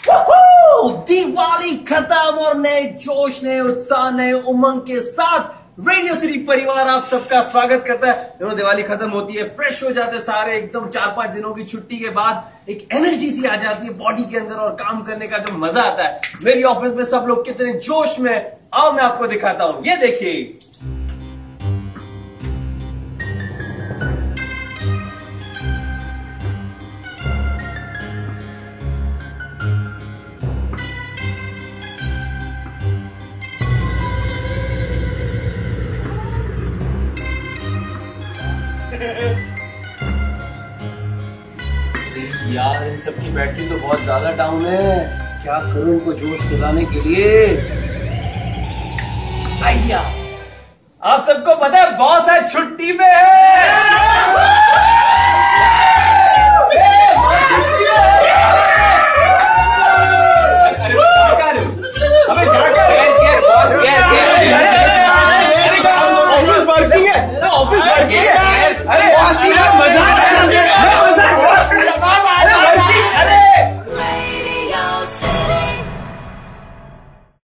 दिवाली खत्म और नए जोश, नए उत्साह, नए उमंग के साथ रेडियो सिटी परिवार आप सबका स्वागत करता है। दोनों दिवाली खत्म होती है, फ्रेश हो जाते सारे, एकदम 4-5 दिनों की छुट्टी के बाद एक एनर्जी सी आ जाती है बॉडी के अंदर और काम करने का जो मजा आता है। मेरी ऑफिस में सब लोग कितने जोश में, आओ मैं आपको दिखाता हूं। ये देखिए, यार इन सबकी बैटरी तो बहुत ज्यादा डाउन है, क्या करूं इनको जोश दिलाने के लिए। आइडिया, आप सबको पता है बॉस आज छुट्टी पे है।